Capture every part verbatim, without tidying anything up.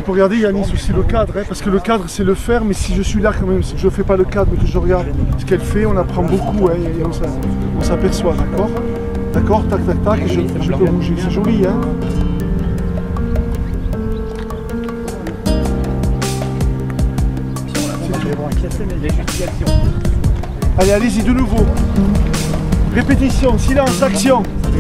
peux regarder Yanis aussi le cadre, hein, parce que le cadre c'est le faire, mais si je suis là quand même, si je ne fais pas le cadre mais que je regarde ce qu'elle fait, on apprend beaucoup, hein, et on s'aperçoit, d'accord? D'accord, tac tac tac, et je, je peux bouger, c'est joli, hein? Allez, allez-y de nouveau. Répétition, silence, action.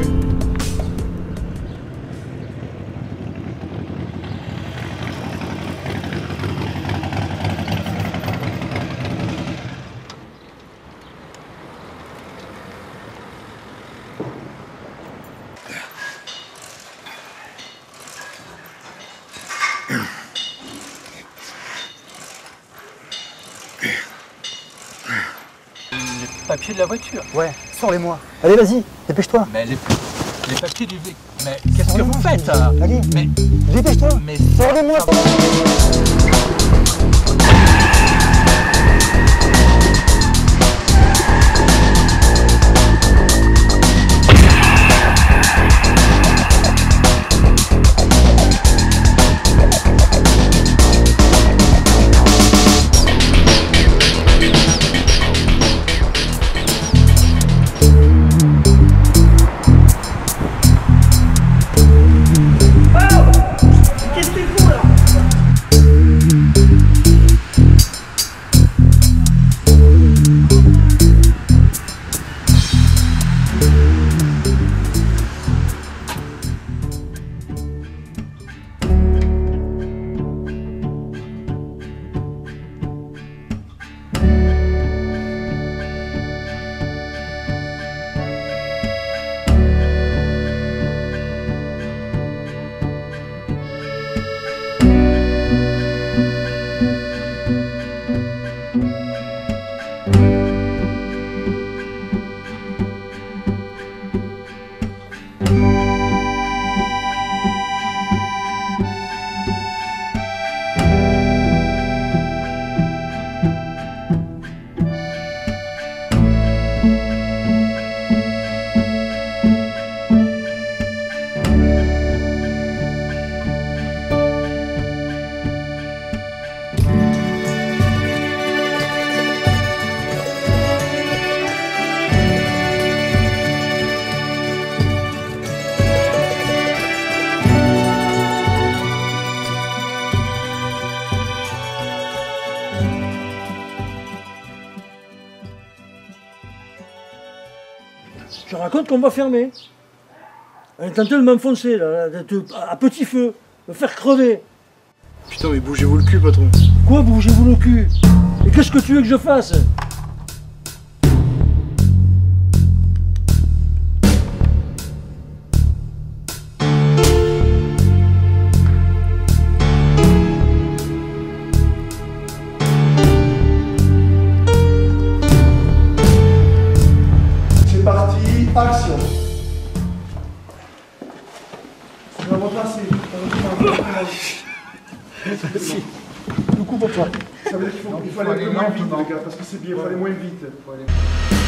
Les papiers de la voiture. Ouais, sors-les-moi. Allez, vas-y, dépêche-toi. Mais les, les papiers du véhicule. Mais qu'est-ce que vous faites? Allez, mais dépêche-toi. Mais sors-les-moi. Je raconte qu'on va fermer. Elle est en train de m'enfoncer, là, à petit feu, me faire crever. Putain, mais bougez-vous le cul, patron. Quoi, bougez-vous le cul? Et qu'est-ce que tu veux que je fasse? Action. Tu vas replacer. Merci. Le coup pour toi. Ça veut dire qu'il faut, il faut aller moins vite, les gars, parce que c'est bien, il faut aller moins vite.